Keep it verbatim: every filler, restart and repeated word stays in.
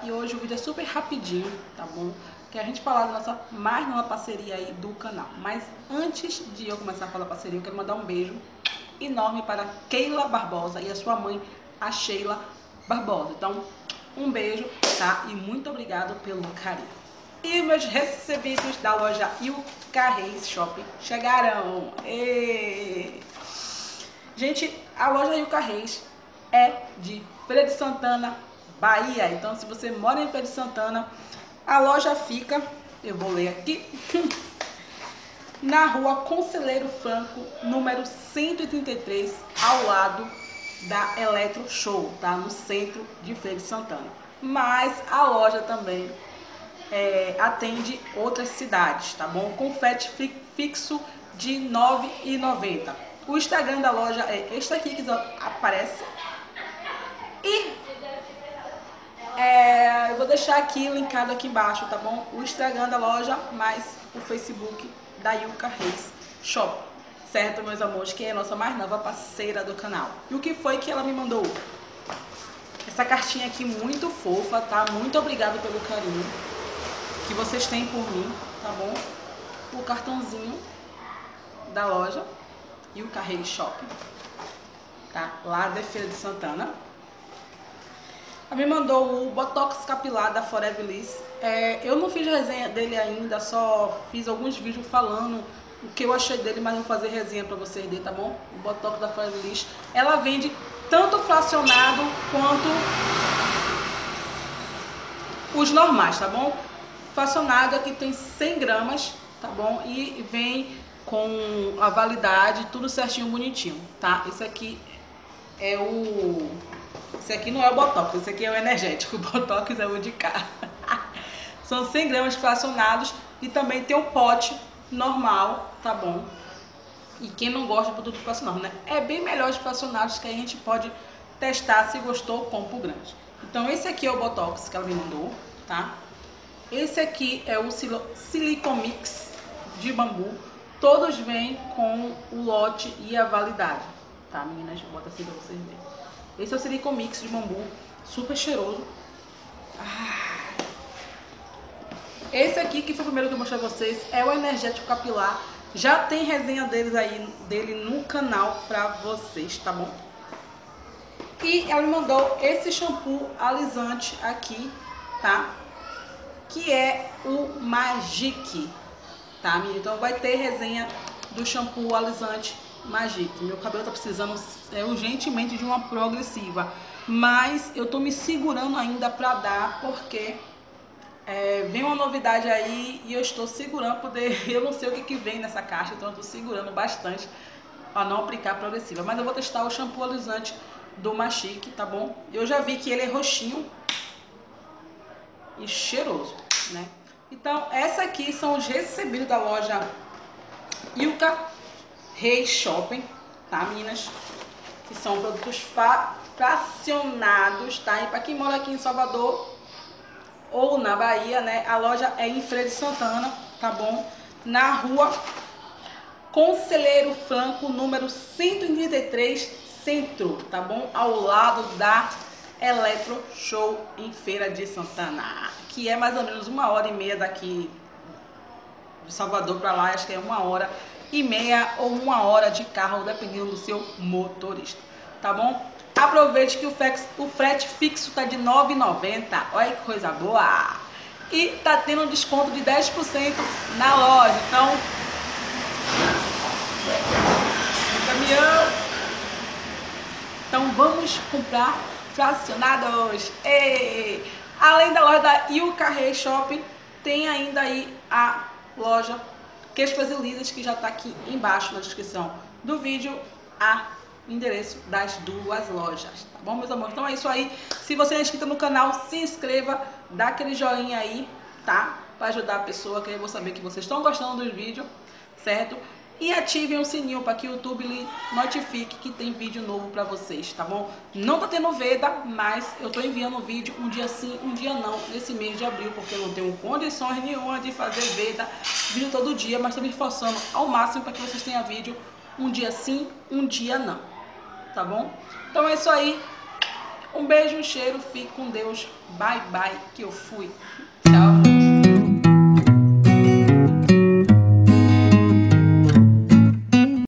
e hoje o vídeo é super rapidinho, tá bom? Que a gente falar da nossa mais nova parceria aí do canal. Mas antes de eu começar a falar parceria, eu quero mandar um beijo enorme para Keila Barbosa e a sua mãe, a Sheila Barbosa. Então, um beijo, tá? E muito obrigado pelo carinho. E meus recebidos da loja Yuka Reis Shopping chegaram. E... Gente, a loja Yuka Reis é de Feira de Santana, Bahia. Então, se você mora em Feira de Santana, a loja fica, eu vou ler aqui, na rua Conselheiro Franco, número cento e trinta e três, ao lado da Eletro Show, tá? No centro de Feira de Santana. Mas a loja também é, atende outras cidades, tá bom? Com frete fixo de nove reais e noventa centavos. O Instagram da loja é este aqui que aparece. E é, eu vou deixar aqui linkado aqui embaixo, tá bom? O Instagram da loja, mais o Facebook da Yuka Reis Shop. Certo, meus amores? Que é a nossa mais nova parceira do canal. E o que foi que ela me mandou? Essa cartinha aqui muito fofa, tá? Muito obrigada pelo carinho que vocês têm por mim, tá bom? O cartãozinho da loja Yuka Reis Shopping, tá? Lá da Feira de Santana. Ela me mandou o Botox Capilar da Forever Liss. É, eu não fiz resenha dele ainda, só fiz alguns vídeos falando o que eu achei dele, mas vou fazer resenha pra vocês dele, tá bom? O Botox da Forever Liss. Ela vende tanto fracionado quanto os normais, tá bom? Fracionado aqui tem cem gramas, tá bom? E vem com a validade, tudo certinho, bonitinho, tá? Esse aqui é o... Esse aqui não é o Botox, esse aqui é o energético. O Botox é o de cá. São cem gramas fracionados e também tem um pote normal, tá bom? E quem não gosta de produto fracionado, né? É bem melhor os fracionados, que a gente pode testar. Se gostou, compra o grande. Então esse aqui é o Botox que ela me mandou, tá? Esse aqui é o Silicomix de bambu. Todos vêm com o lote e a validade, tá, meninas? Vou botar assim pra vocês verem. Esse é o Silicomix de bambu, super cheiroso. Ah. Esse aqui, que foi o primeiro que eu mostrei a vocês, é o energético capilar. Já tem resenha deles aí, dele no canal pra vocês, tá bom? E ela me mandou esse shampoo alisante aqui, tá? Que é o Magic, tá, menina? Então vai ter resenha do shampoo alisante Magic. Meu cabelo tá precisando é, urgentemente de uma progressiva, mas eu tô me segurando ainda pra dar, porque é, vem uma novidade aí e eu estou segurando, poder, eu não sei o que que vem nessa caixa, então eu tô segurando bastante pra não aplicar progressiva. Mas eu vou testar o shampoo alisante do Magic, tá bom? Eu já vi que ele é roxinho e cheiroso, né? Então, essa aqui são os recebidos da loja Yuka Reis Shopping, tá, meninas? Que são produtos fracionados, tá? E para quem mora aqui em Salvador ou na Bahia, né? A loja é em Feira de Santana, tá bom? Na rua Conselheiro Franco, número cento e trinta e três, Centro, tá bom? Ao lado da Eletro Show em Feira de Santana, que é mais ou menos uma hora e meia daqui de Salvador para lá. Acho que é uma hora e meia ou uma hora de carro, dependendo do seu motorista, tá bom? Aproveite que o frete, o frete fixo tá de nove reais e noventa centavos. Olha que coisa boa! E tá tendo um desconto de dez por cento na loja. Então, caminhão. Então vamos comprar fracionados. E, além da loja da Yuka Reis Shopping, tem ainda aí a loja Queixas e Lisas, que já está aqui embaixo na descrição do vídeo, a endereço das duas lojas, tá bom, meus amores? Então é isso aí. Se você é inscrito no canal, se inscreva, dá aquele joinha aí, tá? Para ajudar a pessoa, que eu vou saber que vocês estão gostando dos vídeos, certo? E ativem o sininho para que o YouTube lhe notifique que tem vídeo novo para vocês, tá bom? Não tá tendo veda, mas eu tô enviando vídeo um dia sim, um dia não, nesse mês de abril, porque eu não tenho condições nenhuma de fazer veda, vídeo todo dia, mas tô me esforçando ao máximo para que vocês tenham vídeo um dia sim, um dia não, tá bom? Então é isso aí. Um beijo, um cheiro, fique com Deus. Bye, bye, que eu fui. Tchau.